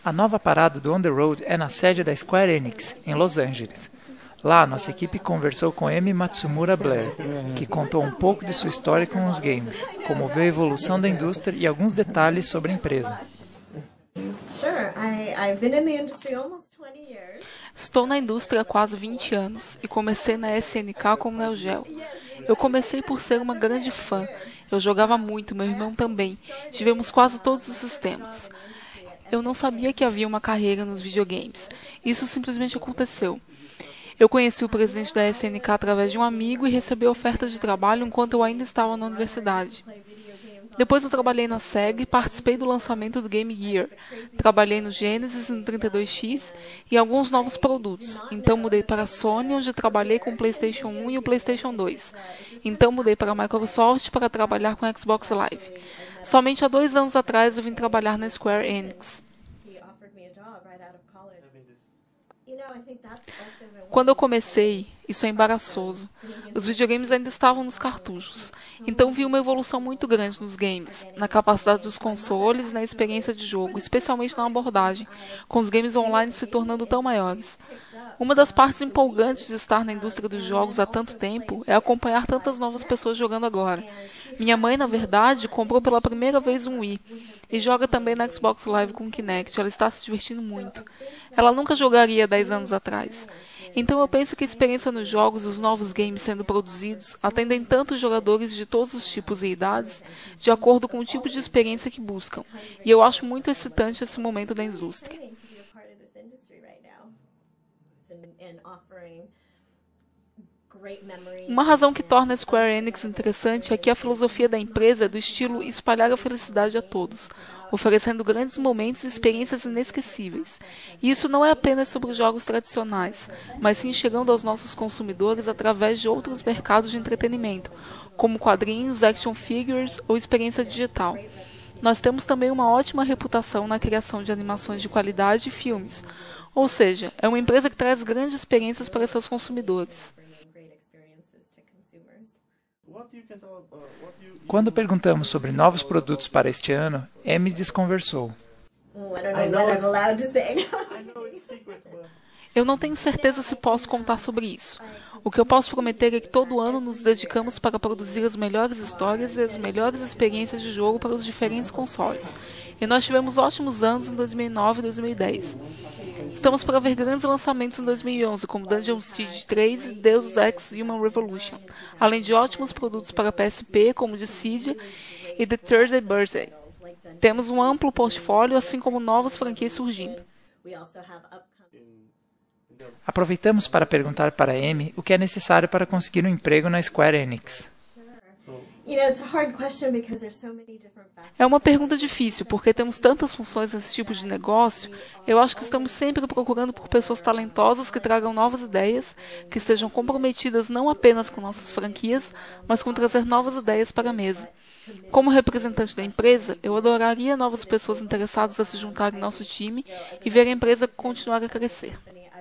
A nova parada do On The Road é na sede da Square Enix, em Los Angeles. Lá, nossa equipe conversou com Emi Matsumura Blair, que contou um pouco de sua história com os games, como viu a evolução da indústria e alguns detalhes sobre a empresa. Estou na indústria há quase 20 anos e comecei na SNK como Neo Geo. Eu comecei por ser uma grande fã. Eu jogava muito, meu irmão também. Tivemos quase todos os sistemas. Eu não sabia que havia uma carreira nos videogames. Isso simplesmente aconteceu. Eu conheci o presidente da SNK através de um amigo e recebi ofertas de trabalho enquanto eu ainda estava na universidade. Depois eu trabalhei na SEGA e participei do lançamento do Game Gear. Trabalhei no Genesis e no 32X e alguns novos produtos. Então mudei para a Sony, onde trabalhei com o PlayStation 1 e o PlayStation 2. Então mudei para a Microsoft para trabalhar com o Xbox Live. Somente há 2 anos atrás eu vim trabalhar na Square Enix. Quando eu comecei, isso é embaraçoso. Os videogames ainda estavam nos cartuchos. Então vi uma evolução muito grande nos games, na capacidade dos consoles e na experiência de jogo, especialmente na abordagem, com os games online se tornando tão maiores. Uma das partes empolgantes de estar na indústria dos jogos há tanto tempo é acompanhar tantas novas pessoas jogando agora. Minha mãe, na verdade, comprou pela primeira vez um Wii e joga também na Xbox Live com o Kinect. Ela está se divertindo muito. Ela nunca jogaria 10 anos atrás. Então eu penso que a experiência nos jogos e os novos games sendo produzidos atendem tanto os jogadores de todos os tipos e idades, de acordo com o tipo de experiência que buscam. E eu acho muito excitante esse momento da indústria. Uma razão que torna a Square Enix interessante é que a filosofia da empresa é do estilo espalhar a felicidade a todos, oferecendo grandes momentos e experiências inesquecíveis. E isso não é apenas sobre os jogos tradicionais, mas sim chegando aos nossos consumidores através de outros mercados de entretenimento, como quadrinhos, action figures ou experiência digital. Nós temos também uma ótima reputação na criação de animações de qualidade e filmes, ou seja, é uma empresa que traz grandes experiências para seus consumidores. Quando perguntamos sobre novos produtos para este ano, Emi desconversou. Eu não tenho certeza se posso contar sobre isso. O que eu posso prometer é que todo ano nos dedicamos para produzir as melhores histórias e as melhores experiências de jogo para os diferentes consoles. E nós tivemos ótimos anos em 2009 e 2010. Estamos para ver grandes lançamentos em 2011, como Dungeon Siege 3 e Deus Ex Human Revolution, além de ótimos produtos para PSP, como Dissidia e The Third Birthday. Temos um amplo portfólio, assim como novas franquias surgindo. Aproveitamos para perguntar para Emi o que é necessário para conseguir um emprego na Square Enix. É uma pergunta difícil, porque temos tantas funções nesse tipo de negócio. Eu acho que estamos sempre procurando por pessoas talentosas que tragam novas ideias, que estejam comprometidas não apenas com nossas franquias, mas com trazer novas ideias para a mesa. Como representante da empresa, eu adoraria novas pessoas interessadas a se juntarem ao nosso time e ver a empresa continuar a crescer.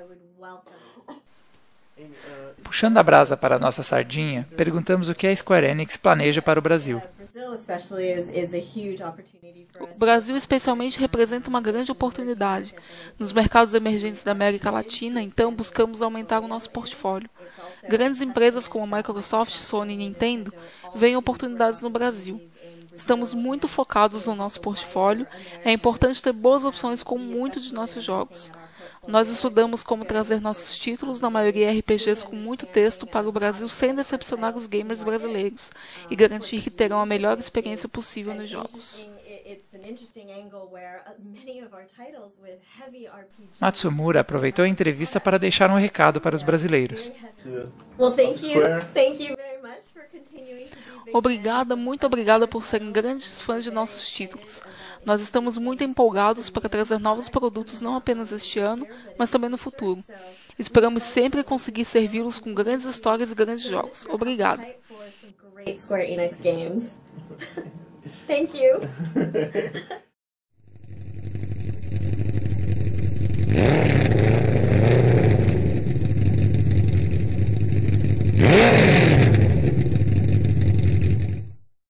Puxando a brasa para a nossa sardinha, perguntamos o que a Square Enix planeja para o Brasil. O Brasil especialmente representa uma grande oportunidade. Nos mercados emergentes da América Latina, então, buscamos aumentar o nosso portfólio. Grandes empresas como a Microsoft, Sony e Nintendo veem oportunidades no Brasil. Estamos muito focados no nosso portfólio. É importante ter boas opções com muitos de nossos jogos. Nós estudamos como trazer nossos títulos, na maioria RPGs com muito texto, para o Brasil sem decepcionar os gamers brasileiros e garantir que terão a melhor experiência possível nos jogos. Matsumura aproveitou a entrevista para deixar um recado para os brasileiros. Obrigada, muito obrigada por serem grandes fãs de nossos títulos. Nós estamos muito empolgados para trazer novos produtos não apenas este ano, mas também no futuro. Esperamos sempre conseguir servi-los com grandes histórias e grandes jogos. Obrigada. Thank you.